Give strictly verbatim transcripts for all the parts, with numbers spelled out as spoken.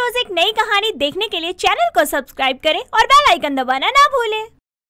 रोज एक नई कहानी देखने के लिए चैनल को सब्सक्राइब करें और बेल आइकन दबाना ना भूलें।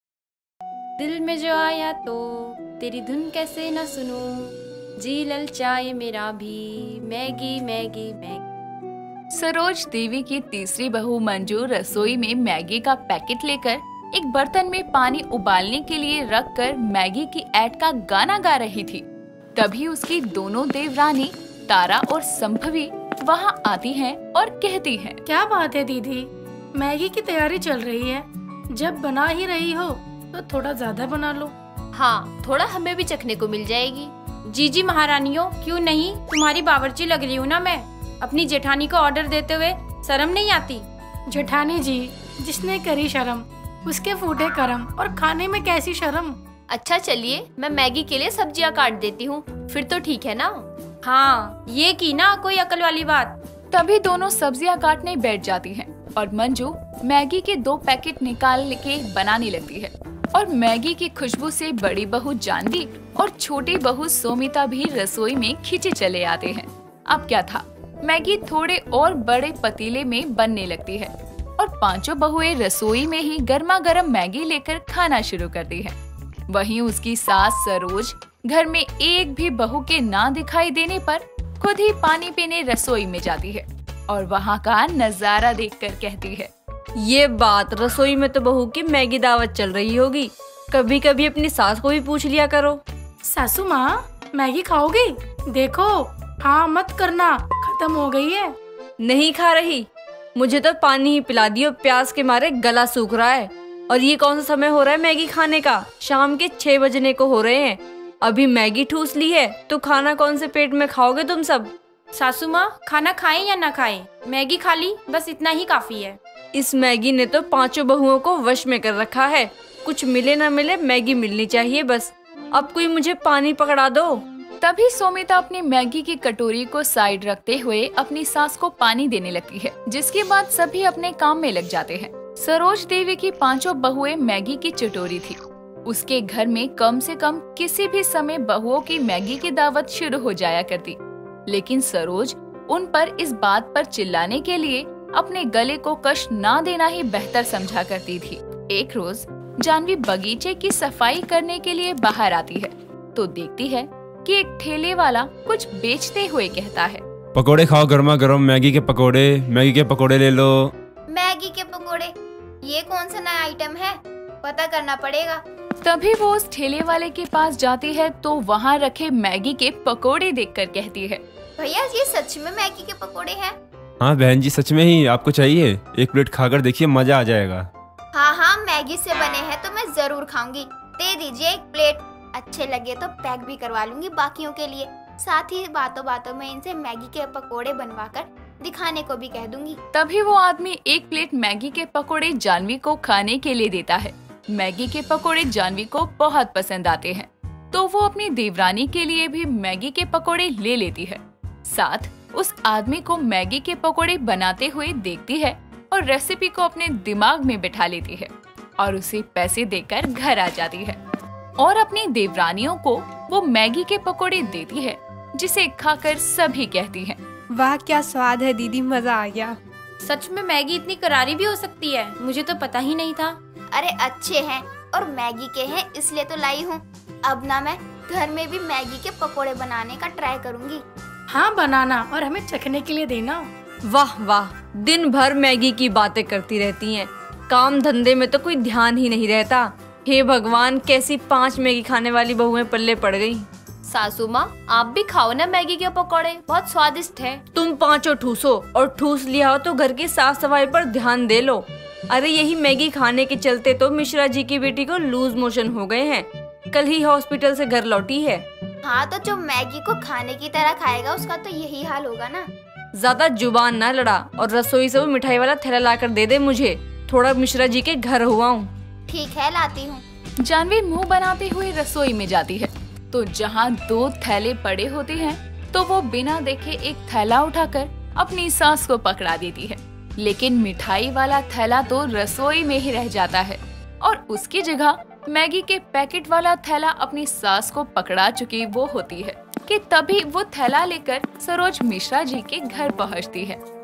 दिल में जो आया तो तेरी धुन कैसे न सुनूं, जी ललचाए मेरा भी Maggi Maggi Maggi. Saroj Devi की तीसरी बहू मंजू रसोई में मैगी का पैकेट लेकर एक बर्तन में पानी उबालने के लिए रखकर मैगी की ऐड का गाना गा रही थी। तभी उसकी दोनों देवरानी तारा और संभवी वहाँ आती हैं और कहती हैं, क्या बात है दीदी, मैगी की तैयारी चल रही है, जब बना ही रही हो तो थोड़ा ज्यादा बना लो। हाँ, थोड़ा हमें भी चखने को मिल जाएगी। जी जी महारानियों, क्यों नहीं, तुम्हारी बावर्ची लग रही हूँ ना मैं। अपनी जेठानी को ऑर्डर देते हुए शर्म नहीं आती? जेठानी जी, जिसने करी शर्म उसके फूटे करम, और खाने में कैसी शर्म। अच्छा चलिए, मैं मैगी के लिए सब्जियाँ काट देती हूँ, फिर तो ठीक है ना। हाँ, ये की ना कोई अकल वाली बात। तभी दोनों सब्जियां काटने बैठ जाती हैं और मंजू मैगी के दो पैकेट निकाल के बनाने लगती है। और मैगी की खुशबू से बड़ी बहू जानवी और छोटी बहू सोमिता भी रसोई में खींचे चले आते हैं। अब क्या था, मैगी थोड़े और बड़े पतीले में बनने लगती है और पांचों बहुएं रसोई में ही गर्मा गर्म मैगी लेकर खाना शुरू करती है। वहीं उसकी सास सरोज घर में एक भी बहू के ना दिखाई देने पर खुद ही पानी पीने रसोई में जाती है और वहाँ का नजारा देखकर कहती है, ये बात, रसोई में तो बहू की मैगी दावत चल रही होगी। कभी कभी अपनी सास को भी पूछ लिया करो। सासू माँ, मैगी खाओगी? देखो, हाँ मत करना, खत्म हो गई है। नहीं खा रही, मुझे तो पानी ही पिला दियो, प्यास के मारे गला सूख रहा है। और ये कौन सा समय हो रहा है मैगी खाने का? शाम के छह बजने को हो रहे हैं, अभी मैगी ठूस ली है तो खाना कौन से पेट में खाओगे तुम सब? सासू माँ, खाना खाएं या ना खाएं, मैगी खा ली, बस इतना ही काफी है। इस मैगी ने तो पांचों बहुओं को वश में कर रखा है। कुछ मिले न मिले मैगी मिलनी चाहिए बस। अब कोई मुझे पानी पकड़ा दो। तभी सोमिता अपनी मैगी की कटोरी को साइड रखते हुए अपनी सास को पानी देने लगती है, जिसके बाद सभी अपने काम में लग जाते हैं। सरोज देवी की पांचों बहुएं मैगी की चटोरी थी। उसके घर में कम से कम किसी भी समय बहुओं की मैगी की दावत शुरू हो जाया करती, लेकिन सरोज उन पर इस बात पर चिल्लाने के लिए अपने गले को कष्ट ना देना ही बेहतर समझा करती थी। एक रोज जानवी बगीचे की सफाई करने के लिए बाहर आती है तो देखती है कि एक ठेले वाला कुछ बेचते हुए कहता है, पकोड़े खाओ, गर्मा गर्म मैगी के पकोड़े, मैगी के पकोड़े ले लो। मैगी के पकोड़े, ये कौन सा नया आइटम है? पता करना पड़ेगा। तभी वो उस ठेले वाले के पास जाती है तो वहाँ रखे मैगी के पकोड़े देखकर कहती है, भैया ये सच में मैगी के पकोड़े हैं? हाँ बहन जी, सच में ही। आपको चाहिए? एक प्लेट खाकर देखिए, मजा आ जाएगा। हाँ हाँ, मैगी से बने हैं तो मैं जरूर खाऊंगी। दे दीजिए एक प्लेट, अच्छे लगे तो पैक भी करवा लूंगी बाकियों के लिए। साथ ही बातों बातों में इनसे मैगी के पकोड़े बनवाकर दिखाने को भी कह दूंगी। तभी वो आदमी एक प्लेट मैगी के पकोड़े जानवी को खाने के लिए देता है। मैगी के पकोड़े जानवी को बहुत पसंद आते हैं तो वो अपनी देवरानी के लिए भी मैगी के पकोड़े ले लेती है। साथ उस आदमी को मैगी के पकोड़े बनाते हुए देखती है और रेसिपी को अपने दिमाग में बिठा लेती है और उसे पैसे देकर घर आ जाती है और अपनी देवरानियों को वो मैगी के पकोड़े देती है, जिसे खाकर सभी कहती हैं, वाह क्या स्वाद है दीदी, मजा आ गया। सच में मैगी इतनी करारी भी हो सकती है, मुझे तो पता ही नहीं था। अरे अच्छे हैं और मैगी के हैं इसलिए तो लाई हूँ। अब ना मैं घर में भी मैगी के पकोड़े बनाने का ट्राई करूँगी। हाँ बनाना और हमें चखने के लिए देना। वाह वाह, दिन भर मैगी की बातें करती रहती हैं, काम धंधे में तो कोई ध्यान ही नहीं रहता। हे भगवान, कैसी पांच मैगी खाने वाली बहुएं पल्ले पड़ गई। सासू माँ, आप भी खाओ ना मैगी के पकोड़े, बहुत स्वादिष्ट है। तुम पांचों ठूसो, और ठूस लिया हो तो घर की साफ सफाई पर ध्यान दे लो। अरे यही मैगी खाने के चलते तो मिश्रा जी की बेटी को लूज मोशन हो गए हैं, कल ही हॉस्पिटल से घर लौटी है। हाँ तो जो मैगी को खाने की तरह खाएगा उसका तो यही हाल होगा ना। ज्यादा जुबान ना लड़ा और रसोई से वो मिठाई वाला थैला लाकर दे दे मुझे, थोड़ा मिश्रा जी के घर हुआ हूँ। ठीक है, लाती हूँ। जानवी मुंह बनाते हुए रसोई में जाती है तो जहाँ दो थैले पड़े होते हैं तो वो बिना देखे एक थैला उठाकर अपनी सास को पकड़ा देती है, लेकिन मिठाई वाला थैला तो रसोई में ही रह जाता है और उसकी जगह मैगी के पैकेट वाला थैला अपनी सास को पकड़ा चुकी वो होती है कि तभी वो थैला लेकर सरोज मिश्रा जी के घर पहुंचती है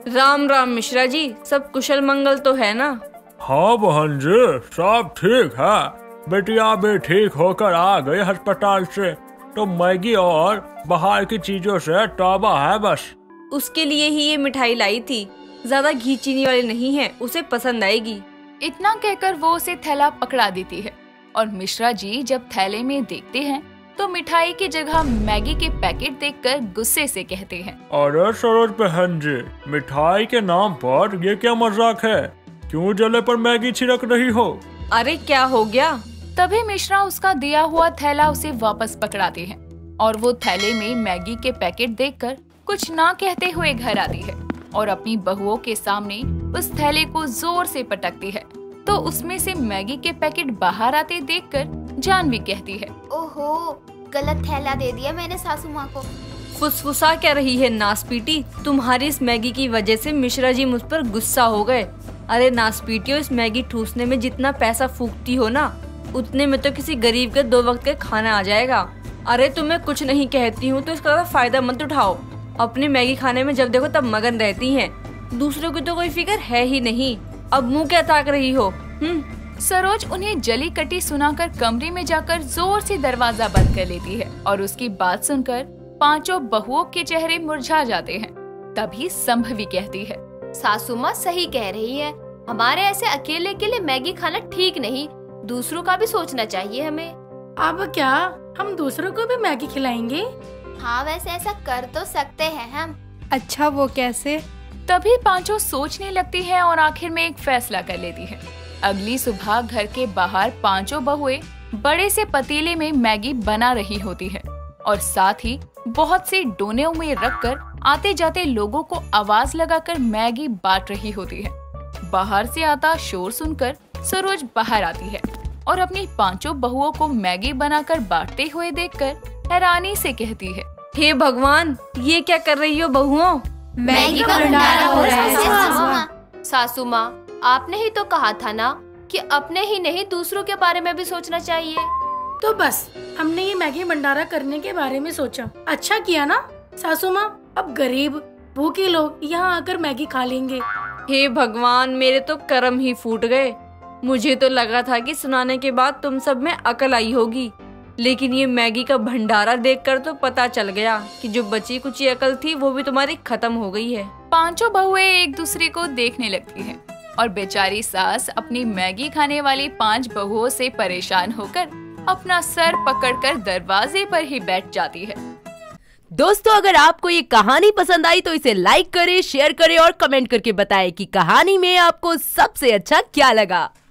राम राम मिश्रा जी, सब कुशल मंगल तो है ना? हाँ बहन जी, सब ठीक है। बेटिया भी ठीक होकर आ गई अस्पताल से, तो मैगी और बाहर की चीजों से तौबा है बस। उसके लिए ही ये मिठाई लाई थी, ज्यादा घी चीनी वाली नहीं है, उसे पसंद आएगी। इतना कहकर वो उसे थैला पकड़ा देती है और मिश्रा जी जब थैले में देखते हैं तो मिठाई की जगह मैगी के पैकेट देखकर गुस्से से कहते हैं, अरे सरोज बहन जी, मिठाई के नाम पर ये क्या मजाक है? क्यों जले पर मैगी छिड़क रही हो? अरे क्या हो गया? तभी मिश्रा उसका दिया हुआ थैला उसे वापस पकड़ाते हैं और वो थैले में मैगी के पैकेट देखकर कुछ ना कहते हुए घर आती है और अपनी बहुओं के सामने उस थैले को जोर से पटकती है। तो उसमें से मैगी के पैकेट बाहर आते देखकर जानवी कहती है, ओहो, गलत थैला दे दिया मैंने सासू माँ को। फुसफुसा क्या रही है नासपीटी? तुम्हारी इस मैगी की वजह से मिश्रा जी मुझ पर गुस्सा हो गए। अरे नासपीटियों, इस मैगी ठूसने में जितना पैसा फूकती हो ना, उतने में तो किसी गरीब के दो वक्त का खाना आ जाएगा। अरे तुम्हें कुछ नहीं कहती हूँ तो इसका फायदा मत उठाओ। अपनी मैगी खाने में जब देखो तब मगन रहती हैं। दूसरों की तो कोई फिक्र है ही नहीं। अब मुंह क्या ताक रही हो? हम्म। सरोज उन्हें जली कटी सुनाकर कमरे में जाकर जोर से दरवाजा बंद कर लेती है और उसकी बात सुनकर पांचों बहुओं के चेहरे मुरझा जाते हैं। तभी संभवी कहती है, सासू माँ सही कह रही है, हमारे ऐसे अकेले के लिए मैगी खाना ठीक नहीं, दूसरों का भी सोचना चाहिए हमें। अब क्या हम दूसरों को भी मैगी खिलाएंगे? हाँ, वैसे ऐसा कर तो सकते हैं हम। अच्छा, वो कैसे? तभी पांचों सोचने लगती हैं और आखिर में एक फैसला कर लेती हैं। अगली सुबह घर के बाहर पांचों बहुएं बड़े से पतीले में मैगी बना रही होती है और साथ ही बहुत से डोनों में रखकर आते जाते लोगों को आवाज लगाकर मैगी बांट रही होती है। बाहर से आता शोर सुनकर सरोज बाहर आती है और अपनी पांचों बहुओं को मैगी बनाकर बांटते हुए देखकर हैरानी से कहती है, हे भगवान, ये क्या कर रही हो बहुओं? मैगी का भंडारा हो रहा है सासू माँ। सासू माँ, आपने ही तो कहा था ना कि अपने ही नहीं दूसरों के बारे में भी सोचना चाहिए। तो बस हमने ये मैगी भंडारा करने के बारे में सोचा। अच्छा किया ना सासू माँ, अब गरीब भूखे लोग यहाँ आकर मैगी खा लेंगे। हे भगवान, मेरे तो कर्म ही फूट गए। मुझे तो लगा था कि सुनाने के बाद तुम सब में अकल आई होगी, लेकिन ये मैगी का भंडारा देखकर तो पता चल गया कि जो बची कुची अकल थी वो भी तुम्हारी खत्म हो गई है। पांचों बहुएं एक दूसरे को देखने लगती हैं और बेचारी सास अपनी मैगी खाने वाली पांच बहुओं से परेशान होकर अपना सर पकड़कर दरवाजे पर ही बैठ जाती है। दोस्तों, अगर आपको ये कहानी पसंद आई तो इसे लाइक करें, शेयर करें और कमेंट करके बताएं कि कहानी में आपको सबसे अच्छा क्या लगा।